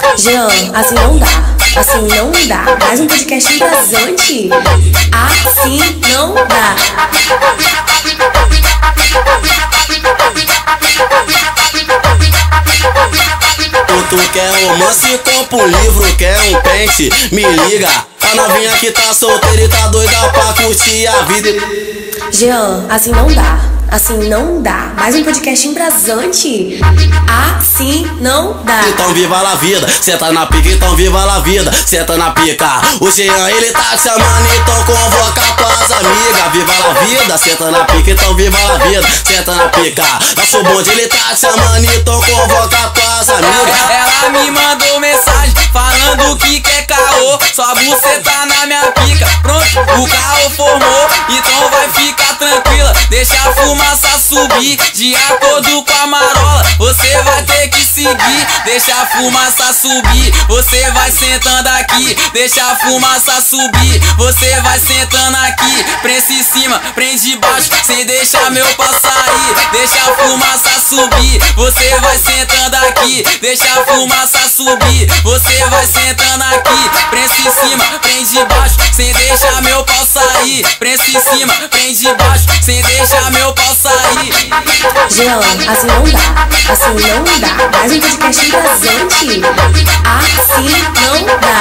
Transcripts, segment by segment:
Jean, assim não dá, assim não dá. Mais um podcast embrasante. Assim não dá. Tu quer romance, compra um livro, quer um pente, me liga. A novinha que tá solteira e tá doida pra curtir a vida. Jean, assim não dá, assim não dá. Mais um podcast embrasante. Assim não dá. Então viva la vida, senta na pica, então viva la vida, senta na pica. O Jean ele tá te chamando, então convoca tuas amigas. Viva la vida, senta na pica, então viva la vida, senta na pica. Nosso bonde ele tá te chamando, então convoca tuas amigas. Ela me mandou mensagem falando que quer caô, só você tá na minha pica. Pronto, o caô formou, então vai ficar tranquila, deixa a fumaça subir de acordo com a marola. Você vai ter que seguir, deixa a fumaça subir. Você vai sentando aqui, deixa a fumaça subir. Você vai sentando aqui, prensa em cima, prende baixo, sem deixar meu pau sair. Deixa a fumaça subir. Você vai sentando aqui, deixa a fumaça subir. Você vai sentando aqui, prensa em cima, prende baixo, sem deixar meu pau sair. Prensa em cima, prende baixo, sem deixar meu pau sair. Jean, assim não dá, assim não dá. Mais um podcast embrasante. Assim não dá.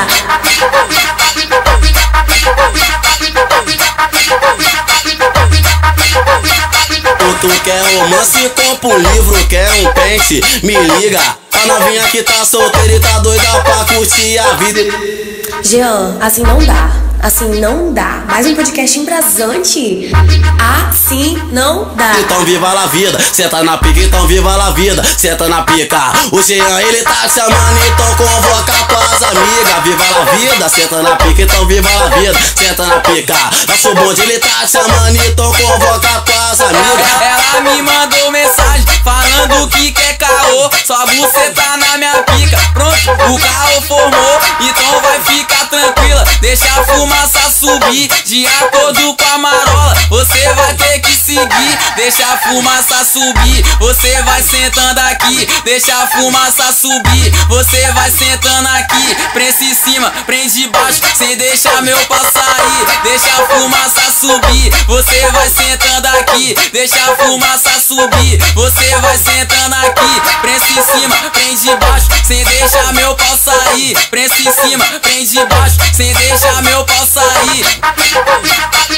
Tu quer romance, compra um livro, quer um pente, me liga. A novinha que tá solteira e tá doida pra curtir a vida. Jean, assim não dá, assim não dá. Mais um podcast embrasante. Assim não dá. Então viva la vida, senta na pica, então viva la vida, senta na pica. O Jean ele tá te chamando, então convoca tuas amigas. Viva la vida, senta na pica, então viva la vida, senta na pica. Nosso bonde ele tá te chamando, então convoca tuas amigas. Ela me mandou mensagem falando que quer caô, só você tá na minha pica. Pronto, o caô formou, então vai ficar tranquila, deixa a fumaça subir de acordo com a marola. Você vai ter que seguir, deixa a fumaça subir. Você vai sentando aqui, deixa a fumaça subir. Você vai sentando aqui, prensa em cima, prende baixo, sem deixar meu pau sair. Deixa a fumaça subir. Você vai sentando aqui, deixa a fumaça subir. Você vai sentando aqui, prensa em cima, prende baixo, sem deixar meu pau sair. Prensa em cima, prende baixo, sem deixar meu pau sair.